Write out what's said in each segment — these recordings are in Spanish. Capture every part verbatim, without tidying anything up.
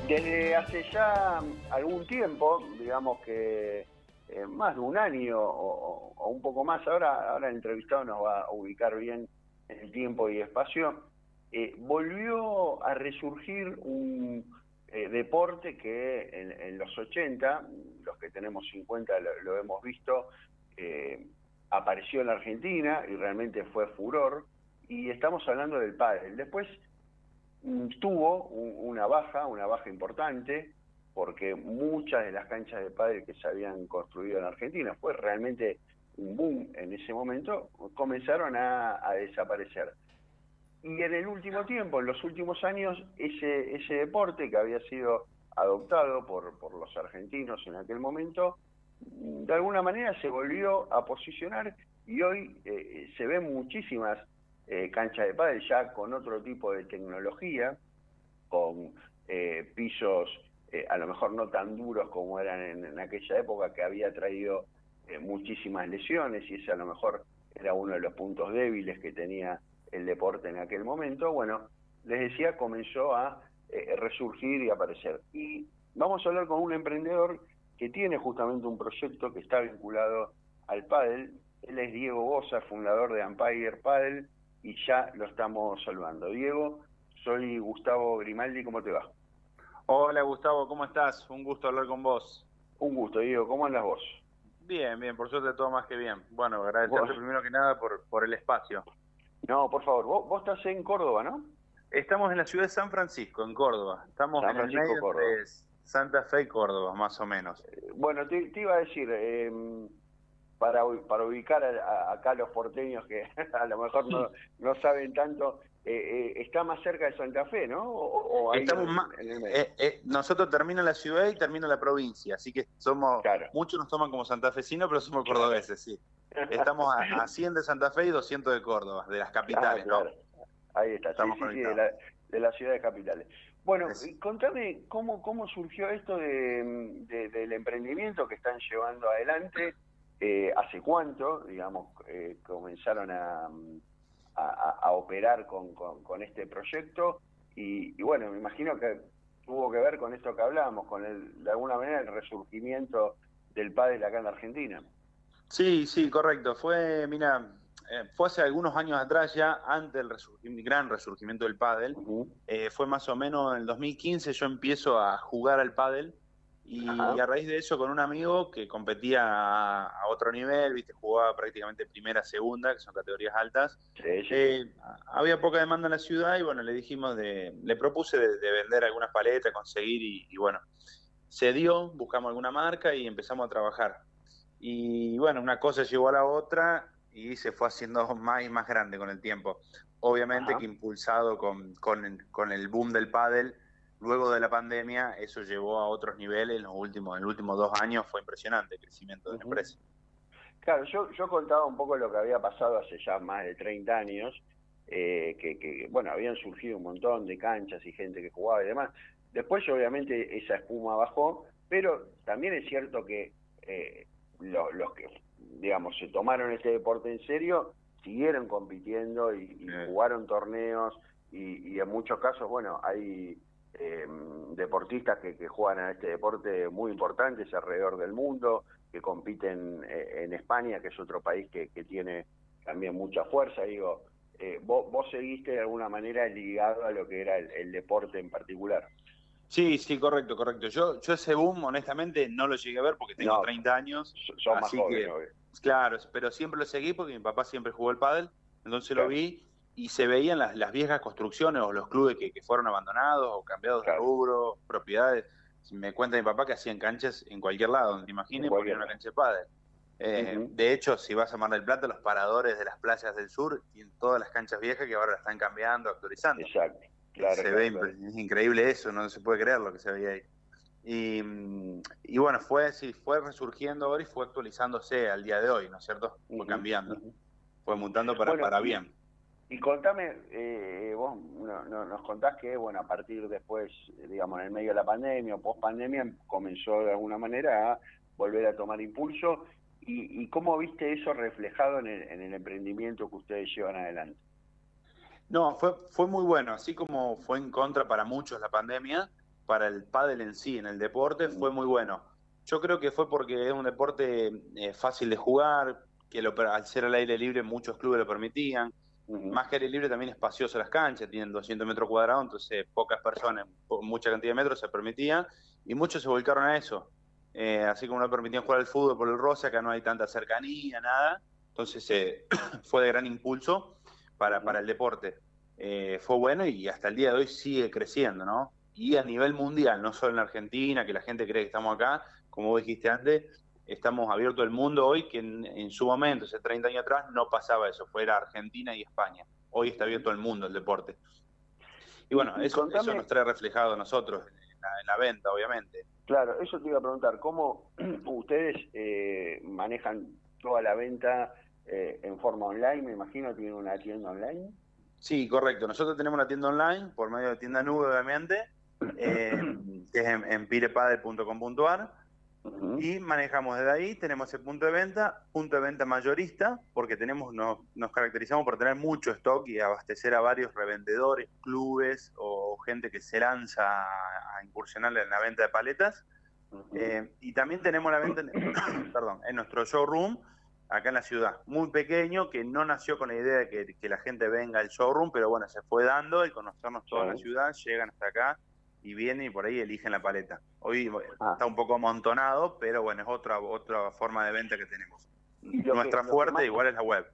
Desde hace ya algún tiempo, digamos que eh, más de un año o, o un poco más, ahora, ahora el entrevistado nos va a ubicar bien en el tiempo y espacio, eh, volvió a resurgir un eh, deporte que en, en los ochenta, los que tenemos cincuenta lo, lo hemos visto, eh, apareció en la Argentina y realmente fue furor, y estamos hablando del pádel. Después tuvo un, una baja, una baja importante, porque muchas de las canchas de pádel que se habían construido en Argentina, fue realmente un boom en ese momento, comenzaron a, a desaparecer. Y en el último tiempo, en los últimos años, ese, ese deporte que había sido adoptado por, por los argentinos en aquel momento, de alguna manera se volvió a posicionar y hoy eh, se ven muchísimas Eh, cancha de pádel ya con otro tipo de tecnología, con eh, pisos eh, a lo mejor no tan duros como eran en, en aquella época, que había traído eh, muchísimas lesiones, y ese a lo mejor era uno de los puntos débiles que tenía el deporte en aquel momento. Bueno, les decía, comenzó a eh, resurgir y aparecer. Y vamos a hablar con un emprendedor que tiene justamente un proyecto que está vinculado al pádel. Él es Diego Boza, fundador de Empire Padel, y ya lo estamos saludando. Diego, soy Gustavo Grimaldi, ¿cómo te va? Hola Gustavo, ¿cómo estás? Un gusto hablar con vos. Un gusto, Diego, ¿cómo andas vos? Bien, bien, por suerte todo más que bien. Bueno, agradecerte ¿Vos? primero que nada por, por el espacio. No, por favor, vos, vos estás en Córdoba, ¿no? Estamos en la ciudad de San Francisco, en Córdoba. Estamos San en el Francisco, medio Córdoba. entre Santa Fe y Córdoba, más o menos. Eh, bueno, te, te iba a decir, eh, para, para ubicar a, a, acá los porteños que a lo mejor no, no saben tanto, eh, eh, está más cerca de Santa Fe, ¿no? O, o ahí Estamos en, más, en el medio. eh, eh, nosotros termina la ciudad y termina la provincia, así que somos, Claro. muchos nos toman como santafesinos, pero somos cordobeses, sí. Estamos a, a cien de Santa Fe y doscientos de Córdoba, de las capitales, Ah, claro. ¿no? Ahí está, Estamos sí, sí, sí, de, conectados. la, de las ciudades capitales. Bueno, Es- contame cómo, cómo surgió esto de, de, del emprendimiento que están llevando adelante, eh, hace cuánto, digamos, eh, comenzaron a, a, a operar con, con, con este proyecto, y, y bueno, me imagino que tuvo que ver con esto que hablábamos, con el, de alguna manera el resurgimiento del pádel acá en la Argentina. Sí, sí, correcto. Fue, mira, eh, fue hace algunos años atrás ya, antes del resurgim- gran resurgimiento del pádel. Uh-huh. Eh, fue más o menos en el dos mil quince yo empiezo a jugar al pádel y Ajá. a raíz de eso con un amigo que competía a, a otro nivel, viste, jugaba prácticamente primera, segunda, que son categorías altas. Sí, sí, sí. Eh, había poca demanda en la ciudad y bueno, le dijimos de, le propuse de, de vender algunas paletas, conseguir y, y bueno, se dio, buscamos alguna marca y empezamos a trabajar. Y bueno, una cosa llevó a la otra y se fue haciendo más y más grande con el tiempo. Obviamente Ajá. que impulsado con, con, con el boom del pádel, luego de la pandemia, eso llevó a otros niveles. En los últimos, en los últimos dos años fue impresionante el crecimiento de la Uh-huh. empresa. Claro, yo, yo contaba un poco lo que había pasado hace ya más de treinta años, eh, que, que, bueno, habían surgido un montón de canchas y gente que jugaba y demás. Después, obviamente, esa espuma bajó, pero también es cierto que eh, los, los que, digamos, se tomaron este deporte en serio, siguieron compitiendo y, y Eh, jugaron torneos, y, y en muchos casos, bueno, hay eh, deportistas que, que juegan a este deporte muy importantes alrededor del mundo, que compiten eh, en España, que es otro país que, que tiene también mucha fuerza. Digo, eh, vos, vos seguiste de alguna manera ligado a lo que era el, el deporte en particular. Sí, sí, correcto, correcto. Yo, yo ese boom, honestamente, no lo llegué a ver porque tengo No, treinta años, sos más así joven, que, obvio. claro, pero siempre lo seguí porque mi papá siempre jugó al pádel, entonces lo Claro, vi y se veían las, las viejas construcciones o los clubes que, que fueron abandonados o cambiados de claro, rubro, propiedades. Me cuenta mi papá que hacían canchas en cualquier lado, donde te en imagines, ponían cualquier una lado. cancha de pádel. Eh, Uh-huh. de hecho, si vas a Mar del Plata, los paradores de las playas del sur tienen todas las canchas viejas que ahora las están cambiando, actualizando. Exacto, claro, Se ve claro, claro. impre- es increíble eso, no se puede creer lo que se veía ahí. Y, y bueno, fue, sí, fue resurgiendo ahora y fue actualizándose al día de hoy, ¿no es cierto? Fue Uh-huh. cambiando, Uh-huh. fue mutando para, Bueno, para y, bien. y contame, eh, vos no, no, nos contás que, bueno, a partir después, digamos, en el medio de la pandemia o post pandemia, comenzó de alguna manera a volver a tomar impulso. ¿Y, y cómo viste eso reflejado en el, en el emprendimiento que ustedes llevan adelante? No, fue, fue muy bueno, así como fue en contra para muchos la pandemia, para el pádel en sí, en el deporte, fue muy bueno. Yo creo que fue porque es un deporte eh, fácil de jugar, que lo, al ser al aire libre muchos clubes lo permitían. Uh-huh. Más que aire libre también espacioso las canchas, tienen doscientos metros cuadrados, entonces pocas personas, mucha cantidad de metros se permitía, y muchos se volcaron a eso. Eh, así como no permitían jugar al fútbol por el roce, acá no hay tanta cercanía, nada, entonces eh, fue de gran impulso para, para el deporte. Eh, fue bueno y hasta el día de hoy sigue creciendo, ¿no? Y a nivel mundial, no solo en Argentina, que la gente cree que estamos acá, como vos dijiste antes, estamos abiertos al mundo hoy, que en, en su momento, hace treinta años atrás, no pasaba eso, fuera Argentina y España. Hoy está abierto al mundo el deporte. Y bueno, eso, Contame, eso nos trae reflejado a nosotros en la, en la venta, obviamente. Claro, eso te iba a preguntar, ¿cómo ustedes eh, manejan toda la venta eh, en forma online? Me imagino tienen una tienda online. Sí, correcto. Nosotros tenemos una tienda online, por medio de tienda nube, obviamente, eh, que es en, en pirepadel punto com punto a r. Uh-huh. Y manejamos desde ahí, tenemos el punto de venta, punto de venta mayorista, porque tenemos nos, nos caracterizamos por tener mucho stock y abastecer a varios revendedores, clubes o gente que se lanza a, a incursionar en la venta de paletas. Uh-huh. Eh, y también tenemos la venta en, perdón, en nuestro showroom, acá en la ciudad, muy pequeño, que no nació con la idea de que, que la gente venga al showroom, pero bueno, se fue dando y conocernos toda uh-huh. la ciudad, llegan hasta acá y vienen y por ahí eligen la paleta. Hoy ah. está un poco amontonado, pero bueno, es otra otra forma de venta que tenemos. Nuestra que, fuerte más, igual es la web.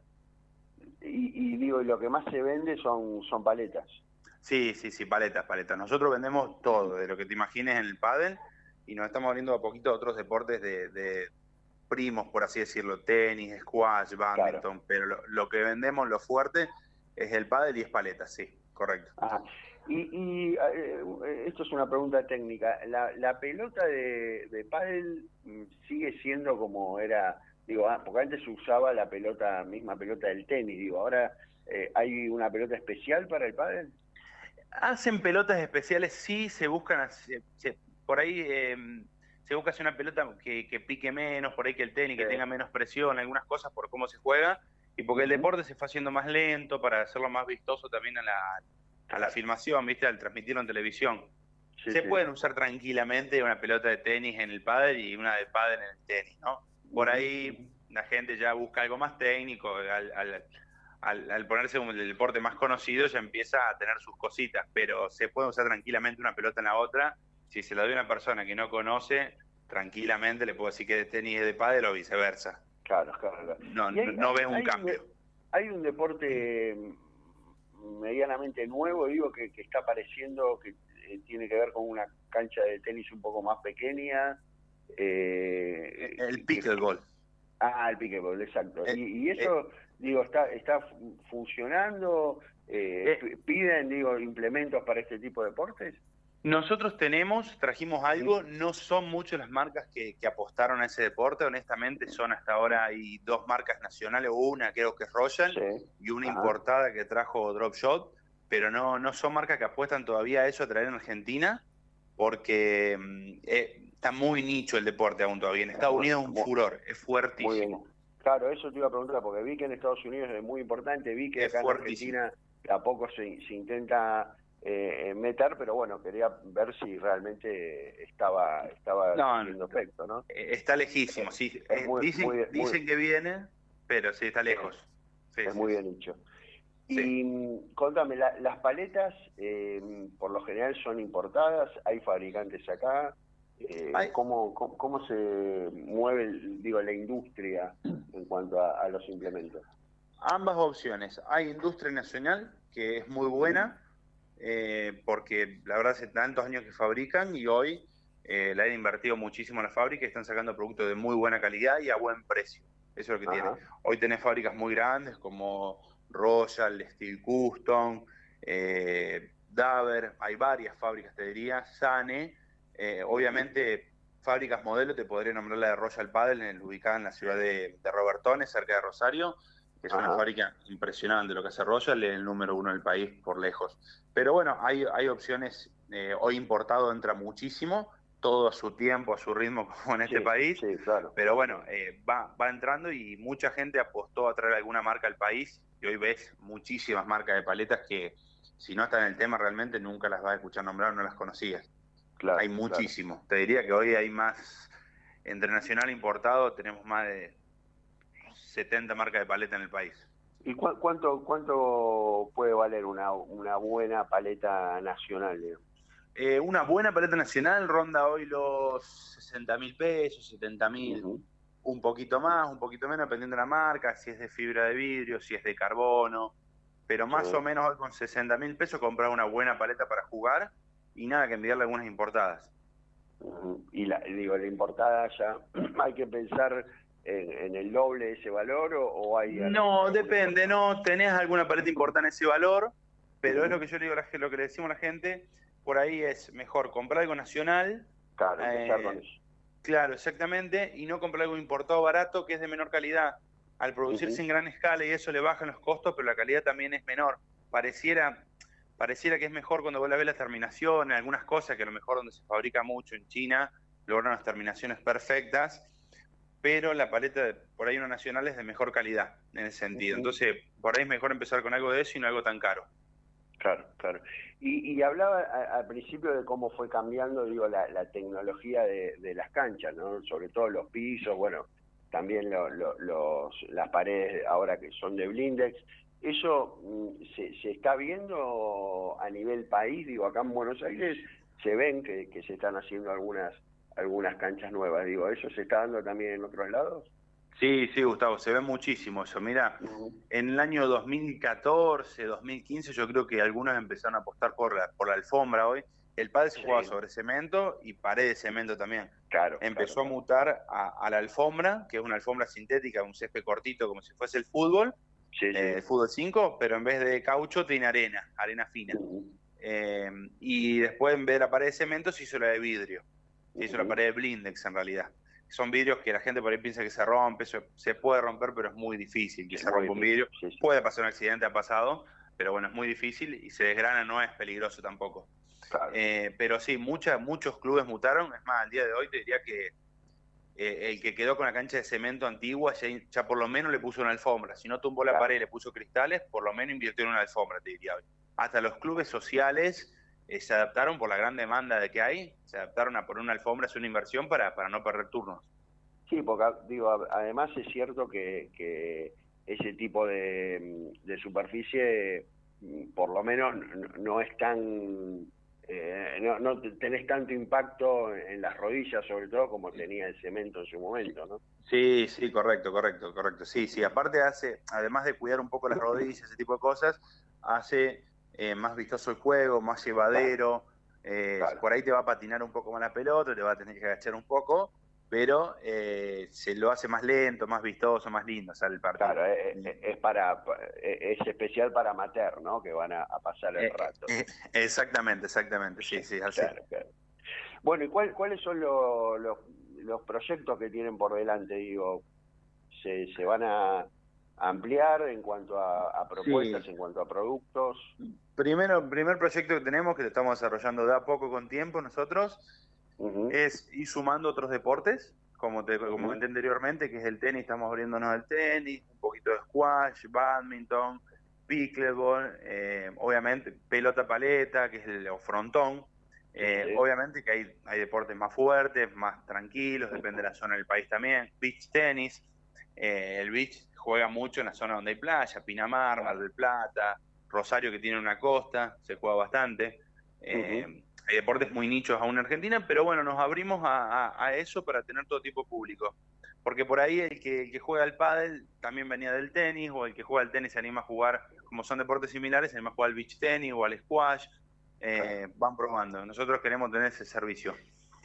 Y, y digo, lo que más se vende son, son paletas. Sí, sí, sí, paletas, paletas. Nosotros vendemos todo, de lo que te imagines en el pádel, y nos estamos abriendo a poquito a otros deportes de, de primos, por así decirlo, tenis, squash, badminton, claro. Pero lo, lo que vendemos, lo fuerte, es el pádel y es paletas, sí, correcto. Ajá. Y, y eh, esto es una pregunta técnica. ¿La, la pelota de, de pádel sigue siendo como era? Digo, ah, porque antes se usaba la pelota, misma pelota del tenis. Digo, ahora eh, ¿hay una pelota especial para el pádel? Hacen pelotas especiales, sí, se buscan, se, se, por ahí eh, se busca hacer una pelota que, que pique menos, por ahí que el tenis, sí. Que tenga menos presión, algunas cosas por cómo se juega, y porque uh-huh. el deporte se fue haciendo más lento para hacerlo más vistoso también a la... a la filmación, ¿viste? Al transmitirlo en televisión. Sí, se sí. pueden usar tranquilamente una pelota de tenis en el pádel y una de pádel en el tenis, ¿no? Por ahí la gente ya busca algo más técnico, al, al, al, al ponerse el deporte más conocido ya empieza a tener sus cositas, pero se puede usar tranquilamente una pelota en la otra. Si se la doy a una persona que no conoce, tranquilamente le puedo decir que de tenis es de pádel o viceversa. Claro, claro, claro. No, hay, no ves un hay cambio. Un, hay un deporte medianamente nuevo, digo, que, que está apareciendo, que eh, tiene que ver con una cancha de tenis un poco más pequeña. Eh, el pickleball. Ah, el pickleball, exacto. Eh, y, y eso, eh, digo, está está funcionando. Eh, eh, ¿Piden, digo, implementos para este tipo de deportes? Nosotros tenemos, trajimos algo, no son muchas las marcas que, que apostaron a ese deporte, honestamente son hasta ahora hay dos marcas nacionales, una creo que es Royal sí. y una Ajá. importada que trajo Drop Shot, pero no, no son marcas que apuestan todavía a eso, a traer en Argentina, porque eh, está muy nicho el deporte aún todavía, en Estados Unidos es un furor, es fuertísimo. Muy bien. Claro, eso te iba a preguntar, porque vi que en Estados Unidos es muy importante, vi que es acá fuertísimo. En Argentina de a poco se, se intenta... Eh, meter, pero bueno, quería ver si realmente estaba estaba no, haciendo efecto, ¿no? Está lejísimo, sí. Es muy, dicen muy, dicen muy... que viene, pero sí, está lejos. Sí, es sí, muy sí. bien dicho. Sí. Y contame, la, las paletas eh, por lo general son importadas, hay fabricantes acá, eh, ¿cómo, cómo, ¿cómo se mueve, digo, la industria en cuanto a, a los implementos? Ambas opciones. Hay industria nacional, que es muy buena, Eh, porque la verdad hace tantos años que fabrican y hoy eh, le han invertido muchísimo en la fábrica y están sacando productos de muy buena calidad y a buen precio. Eso es lo que Ajá. tiene. Hoy tenés fábricas muy grandes como Royal, Steel Custom, eh, Daver, hay varias fábricas, te diría, Sane, eh, obviamente fábricas modelo, te podría nombrar la de Royal Padel, ubicada en la ciudad de, de Robertones, cerca de Rosario, que es Ajá. una fábrica impresionante lo que hace Royal, es el número uno del país por lejos. Pero bueno, hay, hay opciones, eh, hoy importado entra muchísimo, todo a su tiempo, a su ritmo, como en este sí, país, sí, claro. Pero bueno, eh, va, va entrando y mucha gente apostó a traer alguna marca al país, y hoy ves muchísimas marcas de paletas que si no están en el tema realmente nunca las vas a escuchar nombrar, no las conocías. Claro, hay muchísimo. Claro. Te diría que hoy hay más, entre nacional e importado, tenemos más de setenta marcas de paleta en el país. ¿Y cu cuánto cuánto puede valer una, una buena paleta nacional, digamos? Eh, una buena paleta nacional ronda hoy los sesenta mil pesos, setenta mil, uh-huh. Un poquito más, un poquito menos, dependiendo de la marca, si es de fibra de vidrio, si es de carbono, pero más uh-huh. o menos hoy con sesenta mil pesos comprar una buena paleta para jugar y nada que enviarle algunas importadas. Uh-huh. Y la, digo, la importada ya hay que pensar en, en el doble de ese valor o, o hay... No, depende, no, tenés alguna paleta importada en ese valor, pero uh-huh. es lo que yo le digo, lo que le decimos a la gente, por ahí es mejor comprar algo nacional. Claro, empezar eh, con eso. Claro, exactamente, y no comprar algo importado barato que es de menor calidad. Al producirse uh-huh. en gran escala y eso le bajan los costos, pero la calidad también es menor. Pareciera, pareciera que es mejor cuando vos la ves las terminaciones, algunas cosas que a lo mejor donde se fabrica mucho en China logran las terminaciones perfectas, pero la paleta de, por ahí no nacional es de mejor calidad en ese sentido. Uh-huh. Entonces, por ahí es mejor empezar con algo de eso y no algo tan caro. Claro, claro. Y, y hablaba a, al principio de cómo fue cambiando, digo, la, la tecnología de, de las canchas, ¿no? Sobre todo los pisos, bueno, también lo, lo, los, las paredes ahora que son de blindex. ¿Eso se, se está viendo a nivel país? Digo, acá en Buenos Aires se ven que, que se están haciendo algunas algunas canchas nuevas. Digo, ¿eso se está dando también en otros lados? Sí, sí, Gustavo, se ve muchísimo eso. Mira, uh-huh. en el año dos mil catorce, dos mil quince, yo creo que algunos empezaron a apostar por la, por la alfombra hoy. El pádel se sí. jugaba sobre cemento y pared de cemento también. Claro. Empezó claro, a mutar a, a la alfombra, que es una alfombra sintética, un césped cortito, como si fuese el fútbol, sí, eh, sí. el fútbol cinco, pero en vez de caucho tiene arena, arena fina. Uh-huh. eh, y después, en vez de la pared de cemento, se hizo la de vidrio. Se uh-huh. hizo la pared de blindex, en realidad. Son vidrios que la gente por ahí piensa que se rompe, se, se puede romper, pero es muy difícil que es se rompa un vidrio. Sí, sí. Puede pasar un accidente, ha pasado, pero bueno, es muy difícil y se desgrana, no es peligroso tampoco. Claro. Eh, pero sí, muchas, muchos clubes mutaron. Es más, al día de hoy te diría que eh, el que quedó con la cancha de cemento antigua ya, ya por lo menos le puso una alfombra. Si no tumbó la claro. pared y le puso cristales, por lo menos invirtió en una alfombra, te diría hoy. Hasta los clubes sociales eh, se adaptaron por la gran demanda de que hay, se adaptaron a poner una alfombra, es una inversión para, para no perder turnos. Sí, porque digo, además es cierto que, que ese tipo de, de superficie, por lo menos, no, no es tan, eh, no, no tenés tanto impacto en las rodillas, sobre todo, como tenía el cemento en su momento, ¿no? Sí, sí, correcto, correcto, correcto. Sí, sí, aparte hace, además de cuidar un poco las rodillas, ese tipo de cosas, hace eh, más vistoso el juego, más llevadero, eh, claro. Por ahí te va a patinar un poco más la pelota, te va a tener que agachar un poco, pero eh, se lo hace más lento, más vistoso, más lindo sale el partido. Claro, es, es para es especial para amateur, ¿no? Que van a, a pasar el rato. Eh, eh, exactamente, exactamente, sí, sí, así. Claro, claro. Bueno, ¿y cuál, cuáles son los, los, los proyectos que tienen por delante? Digo, ¿se, se van a ampliar en cuanto a, a propuestas, sí. en cuanto a productos? Primero, primer proyecto que tenemos, que lo estamos desarrollando de a poco con tiempo nosotros, Uh-huh. es ir sumando otros deportes, como te como comenté uh-huh. anteriormente, que es el tenis, estamos abriéndonos al tenis, un poquito de squash, badminton, pickleball, eh, obviamente pelota paleta, que es el o frontón, eh, sí. obviamente que hay, hay deportes más fuertes, más tranquilos, depende de la zona del país también, beach tenis, eh, el beach juega mucho en la zona donde hay playa, Pinamar, Mar del Plata, Rosario que tiene una costa, se juega bastante, eh, uh-huh. hay deportes muy nichos aún en Argentina, pero bueno, nos abrimos a, a, a eso para tener todo tipo de público. Porque por ahí el que, el que juega al pádel también venía del tenis, o el que juega al tenis se anima a jugar, como son deportes similares, se anima a jugar al beach tenis o al squash, eh, van probando. Nosotros queremos tener ese servicio.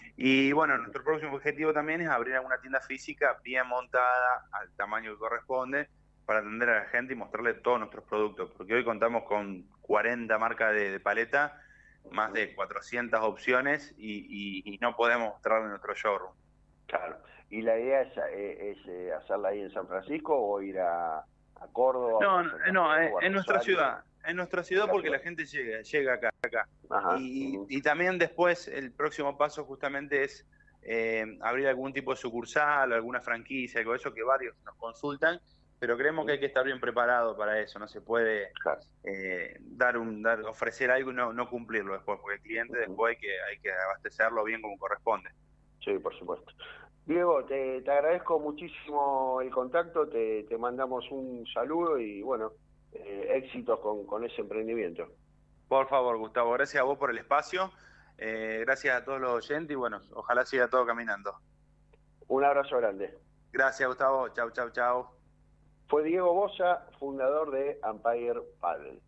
Y bueno, nuestro próximo objetivo también es abrir alguna tienda física bien montada, al tamaño que corresponde, para atender a la gente y mostrarle todos nuestros productos. Porque hoy contamos con cuarenta marcas de, de paleta, más de cuatrocientas opciones y, y, y no podemos mostrarle nuestro showroom. Claro. ¿Y la idea es, es, es hacerla ahí en San Francisco o ir a, a Córdoba? No, no, no en, en nuestra ciudad. En nuestra ciudad porque la gente llega, llega acá. acá. Ajá. Y, y también después el próximo paso justamente es eh, abrir algún tipo de sucursal, alguna franquicia, algo de eso que varios nos consultan pero creemos que hay que estar bien preparado para eso. No se puede Claro. eh, dar un dar, ofrecer algo y no, no cumplirlo después, porque el cliente después hay que, hay que abastecerlo bien como corresponde. Sí, por supuesto. Diego, te, te agradezco muchísimo el contacto, te, te mandamos un saludo y bueno, eh, éxitos con, con ese emprendimiento. Por favor, Gustavo, gracias a vos por el espacio, eh, gracias a todos los oyentes y bueno, ojalá siga todo caminando. Un abrazo grande. Gracias, Gustavo. Chau, chau, chau. Fue Diego Boza, fundador de Empire Padel.